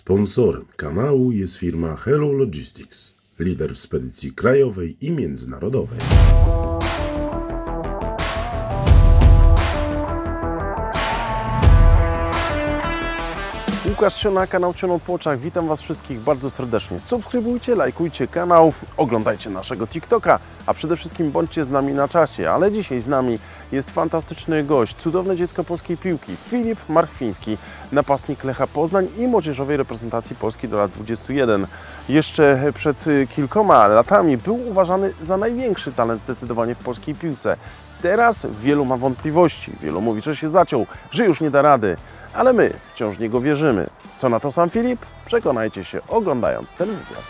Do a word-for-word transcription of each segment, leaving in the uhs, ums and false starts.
Sponsorem kanału jest firma Hello Logistics, lider w spedycji krajowej i międzynarodowej. Łukasz Siona, kanał Ciono po oczach. Witam Was wszystkich bardzo serdecznie. Subskrybujcie, lajkujcie kanał, oglądajcie naszego TikToka, a przede wszystkim bądźcie z nami na czasie. Ale dzisiaj z nami jest fantastyczny gość, cudowne dziecko polskiej piłki, Filip Marchwiński, napastnik Lecha Poznań i młodzieżowej reprezentacji Polski do lat dwudziestu jeden. Jeszcze przed kilkoma latami był uważany za największy talent zdecydowanie w polskiej piłce. Teraz wielu ma wątpliwości, wielu mówi, że się zaciął, że już nie da rady. Ale my wciąż w niego wierzymy. Co na to sam Filip? Przekonajcie się, oglądając ten wywiad.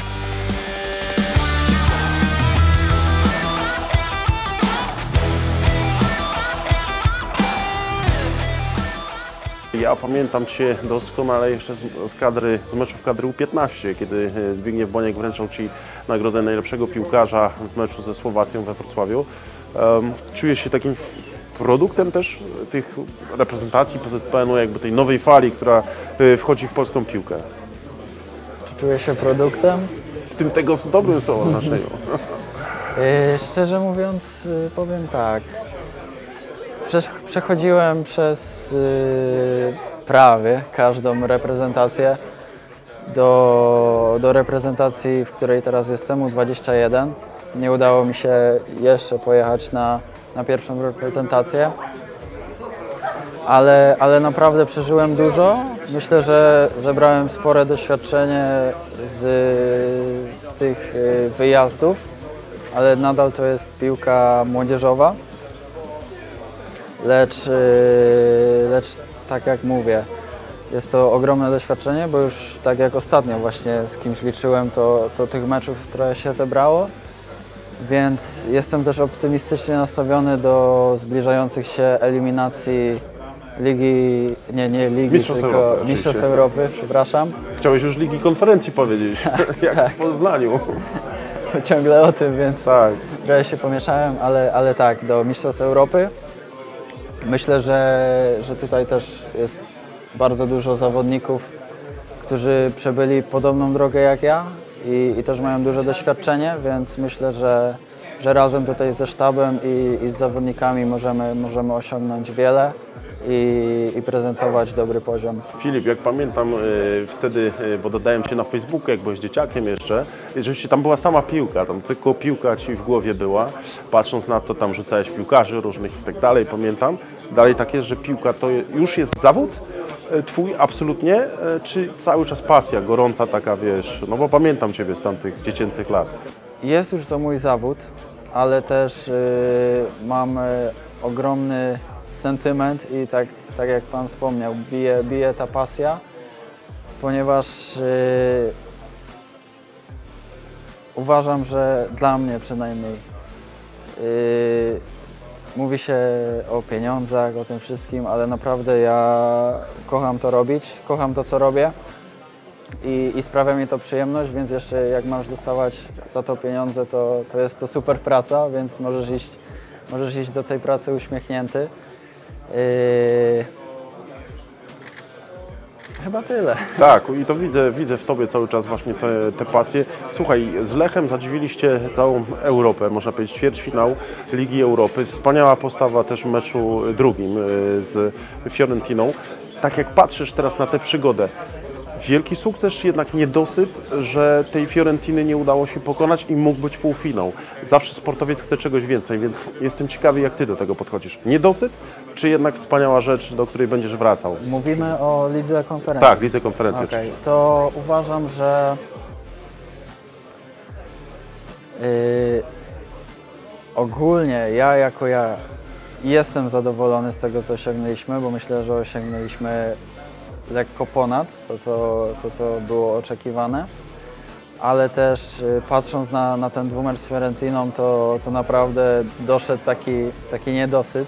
Ja pamiętam Cię doskonale jeszcze z, z kadry, z meczów kadry U piętnaście, kiedy Zbigniew Boniek wręczał Ci nagrodę najlepszego piłkarza w meczu ze Słowacją we Wrocławiu. Um, czujesz się takim produktem też tych reprezentacji P Z P N u, jakby tej nowej fali, która wchodzi w polską piłkę? Czy czuję się produktem? W tym tego dobrym słowa znaczeniu. Yy, szczerze mówiąc, yy, powiem tak. Przechodziłem przez yy, prawie każdą reprezentację do, do reprezentacji, w której teraz jestem, U dwadzieścia jeden. Nie udało mi się jeszcze pojechać na na pierwszą reprezentację, ale, ale naprawdę przeżyłem dużo. Myślę, że zebrałem spore doświadczenie z, z tych wyjazdów, ale nadal to jest piłka młodzieżowa. Lecz, lecz tak jak mówię, jest to ogromne doświadczenie, bo już tak jak ostatnio właśnie z kimś liczyłem, to, to tych meczów trochę się zebrało. Więc jestem też optymistycznie nastawiony do zbliżających się eliminacji Ligi, nie, nie Ligi, Mistrzostw tylko Europy, Mistrzostw Europy, przepraszam. Chciałeś już Ligi Konferencji powiedzieć, jak tak. w Poznaniu. Ciągle o tym, więc tak. trochę się pomieszałem, ale, ale tak, do Mistrzostw Europy. Myślę, że, że tutaj też jest bardzo dużo zawodników, którzy przebyli podobną drogę jak ja. I, i też mają duże doświadczenie, więc myślę, że, że razem tutaj ze sztabem i, i z zawodnikami możemy, możemy osiągnąć wiele i, i prezentować dobry poziom. Filip, jak pamiętam y, wtedy, y, bo dodałem Cię na Facebooku, jak byłeś dzieciakiem jeszcze, i rzeczywiście tam była sama piłka, tam tylko piłka Ci w głowie była. Patrząc na to, tam rzucałeś piłkarzy różnych i tak dalej, pamiętam. Dalej tak jest, że piłka to już jest zawód Twój absolutnie, czy cały czas pasja gorąca taka, wiesz, no bo pamiętam Ciebie z tamtych dziecięcych lat. Jest już to mój zawód, ale też yy, mam yy, ogromny sentyment i tak, tak jak Pan wspomniał, bije, bije ta pasja, ponieważ yy, uważam, że dla mnie przynajmniej yy, mówi się o pieniądzach, o tym wszystkim, ale naprawdę ja kocham to robić, kocham to, co robię i, i sprawia mi to przyjemność, więc jeszcze jak masz dostawać za to pieniądze, to, to jest to super praca, więc możesz iść, możesz iść do tej pracy uśmiechnięty. Yy... Chyba tyle. Tak, i to widzę, widzę w Tobie cały czas właśnie te, te pasje. Słuchaj, z Lechem zadziwiliście całą Europę, można powiedzieć ćwierćfinał Ligi Europy. Wspaniała postawa też w meczu drugim z Fiorentiną. Tak jak patrzysz teraz na tę przygodę, wielki sukces, czy jednak niedosyt, że tej Fiorentiny nie udało się pokonać i mógł być półfinał? Zawsze sportowiec chce czegoś więcej, więc jestem ciekawy, jak Ty do tego podchodzisz. Niedosyt, czy jednak wspaniała rzecz, do której będziesz wracał? Mówimy o Lidze Konferencji. Tak, Lidze Konferencji. Okay. To uważam, że yy, ogólnie ja jako ja jestem zadowolony z tego, co osiągnęliśmy, bo myślę, że osiągnęliśmy lekko ponad to, co, to, co było oczekiwane, ale też y, patrząc na, na ten dwumecz z Fiorentiną, to, to naprawdę doszedł taki, taki niedosyt,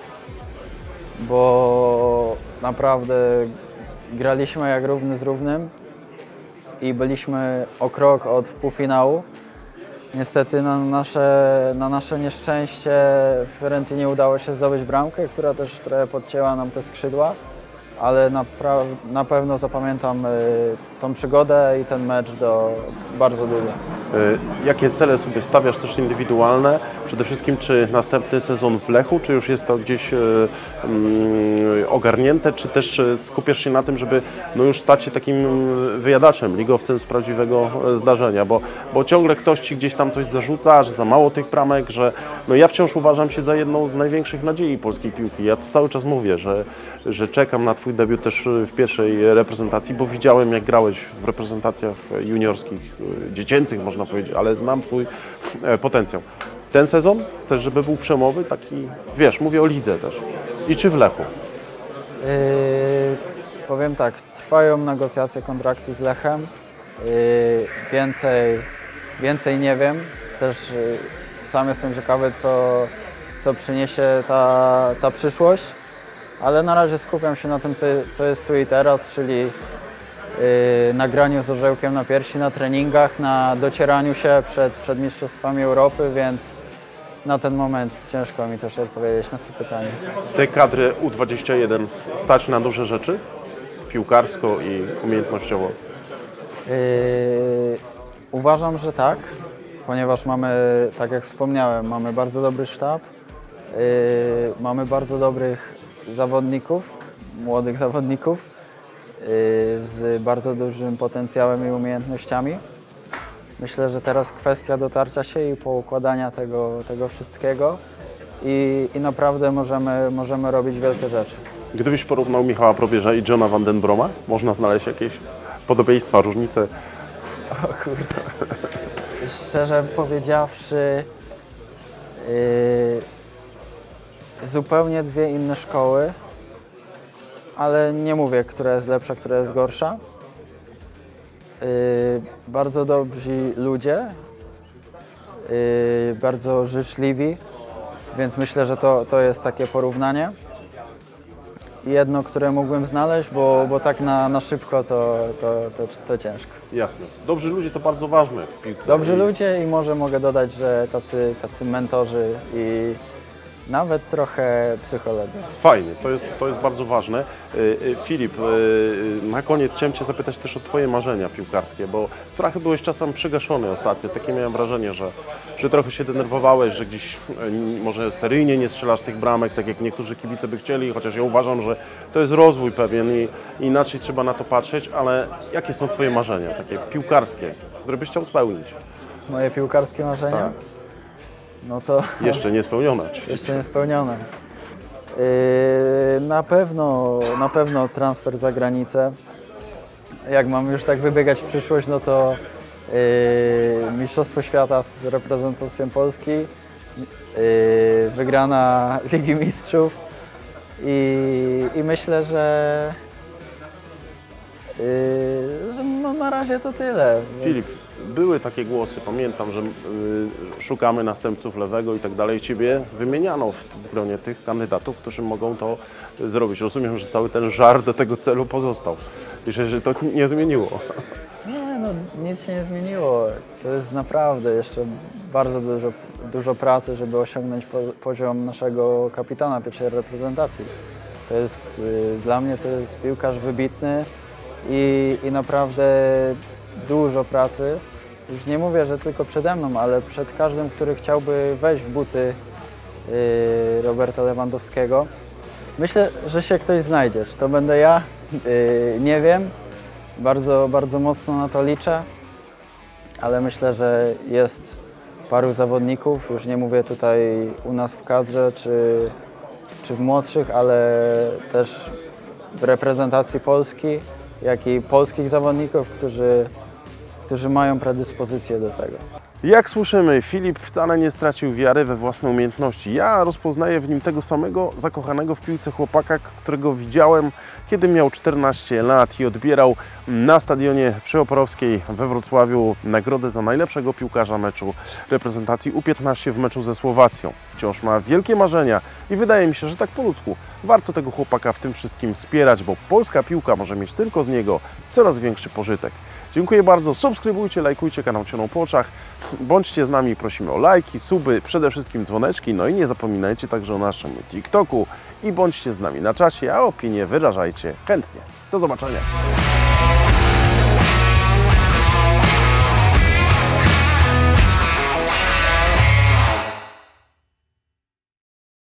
bo naprawdę graliśmy jak równy z równym i byliśmy o krok od półfinału. Niestety na nasze, na nasze nieszczęście w Fiorentinie udało się zdobyć bramkę, która też trochę podcięła nam te skrzydła. ale na, na pewno zapamiętam y, tą przygodę i ten mecz do bardzo długo. Jakie cele sobie stawiasz też indywidualne? Przede wszystkim czy następny sezon w Lechu, czy już jest to gdzieś y, y, ogarnięte, czy też skupiasz się na tym, żeby no już stać się takim wyjadaczem, ligowcem z prawdziwego zdarzenia, bo, bo ciągle ktoś Ci gdzieś tam coś zarzuca, że za mało tych bramek, że no ja wciąż uważam się za jedną z największych nadziei polskiej piłki. Ja to cały czas mówię, że, że czekam na Twój debiut też w pierwszej reprezentacji, bo widziałem jak grałeś w reprezentacjach juniorskich, dziecięcych można powiedzieć, ale znam Twój potencjał. Ten sezon chcesz, żeby był przełomowy, taki, wiesz, mówię o lidze też. I czy w Lechu? Yy, powiem tak, trwają negocjacje kontraktu z Lechem. Yy, więcej, więcej nie wiem. Też yy, sam jestem ciekawy, co, co przyniesie ta, ta przyszłość. Ale na razie skupiam się na tym, co, co jest tu i teraz, czyli yy, nagraniu z orzełkiem na piersi, na treningach, na docieraniu się przed, przed Mistrzostwami Europy, więc na ten moment ciężko mi też odpowiedzieć na to pytanie. Te kadry U dwadzieścia jeden stać na duże rzeczy? Piłkarsko i umiejętnościowo? Yy, uważam, że tak, ponieważ mamy, tak jak wspomniałem, mamy bardzo dobry sztab, yy, mamy bardzo dobrych zawodników, młodych zawodników yy, z bardzo dużym potencjałem i umiejętnościami. Myślę, że teraz kwestia dotarcia się i poukładania tego, tego wszystkiego i, i naprawdę możemy, możemy robić wielkie rzeczy. Gdybyś porównał Michała Probierza i Johna van den Broma, można znaleźć jakieś podobieństwa, różnice? O kurde. Szczerze powiedziawszy, yy, zupełnie dwie inne szkoły, ale nie mówię, która jest lepsza, która jest gorsza. Yy, bardzo dobrzy ludzie, yy, bardzo życzliwi, więc myślę, że to, to jest takie porównanie. Jedno, które mógłbym znaleźć, bo, bo tak na, na szybko to, to, to, to ciężko. Jasne. Dobrzy ludzie to bardzo ważne w piłce. Dobrzy I... ludzie i może mogę dodać, że tacy, tacy mentorzy i nawet trochę psycholodzy. Fajnie, to jest, to jest bardzo ważne. Filip, na koniec chciałem Cię zapytać też o Twoje marzenia piłkarskie, bo trochę byłeś czasem przygaszony ostatnio. Takie miałem wrażenie, że, że trochę się denerwowałeś, że gdzieś może seryjnie nie strzelasz tych bramek, tak jak niektórzy kibice by chcieli, chociaż ja uważam, że to jest rozwój pewien i, i inaczej trzeba na to patrzeć, ale jakie są Twoje marzenia, takie piłkarskie, które byś chciał spełnić? Moje piłkarskie marzenia? Tak. No to... Jeszcze nie spełnione oczywiście. Jeszcze nie spełnione. Yy, na pewno, na pewno transfer za granicę. Jak mam już tak wybiegać w przyszłość, no to yy, Mistrzostwo Świata z reprezentacją Polski, yy, wygrana Ligi Mistrzów i, i myślę, że, yy, że no na razie to tyle. Filip, Więc... były takie głosy, pamiętam, że y, szukamy następców lewego i tak dalej. Ciebie wymieniano w, w gronie tych kandydatów, którzy mogą to zrobić. Rozumiem, że cały ten żar do tego celu pozostał i że, że to nie zmieniło. Nie, no nic się nie zmieniło. To jest naprawdę jeszcze bardzo dużo, dużo pracy, żeby osiągnąć po, poziom naszego kapitana pierwszej reprezentacji. To jest, y, dla mnie to jest piłkarz wybitny i, i naprawdę dużo pracy. Już nie mówię, że tylko przede mną, ale przed każdym, który chciałby wejść w buty y, Roberta Lewandowskiego. Myślę, że się ktoś znajdzie. Czy to będę ja? Y, nie wiem. Bardzo, bardzo mocno na to liczę, ale myślę, że jest paru zawodników, już nie mówię tutaj u nas w kadrze czy, czy w młodszych, ale też w reprezentacji Polski, jak i polskich zawodników, którzy, którzy mają predyspozycję do tego. Jak słyszymy, Filip wcale nie stracił wiary we własne umiejętności. Ja rozpoznaję w nim tego samego zakochanego w piłce chłopaka, którego widziałem, kiedy miał czternaście lat i odbierał na stadionie przy Oporowskiej we Wrocławiu nagrodę za najlepszego piłkarza meczu reprezentacji U piętnaście w meczu ze Słowacją. Wciąż ma wielkie marzenia i wydaje mi się, że tak po ludzku warto tego chłopaka w tym wszystkim wspierać, bo polska piłka może mieć tylko z niego coraz większy pożytek. Dziękuję bardzo, subskrybujcie, lajkujcie kanał Cioną po oczach, bądźcie z nami, prosimy o lajki, suby, przede wszystkim dzwoneczki, no i nie zapominajcie także o naszym TikToku i bądźcie z nami na czasie, a opinie wyrażajcie chętnie. Do zobaczenia.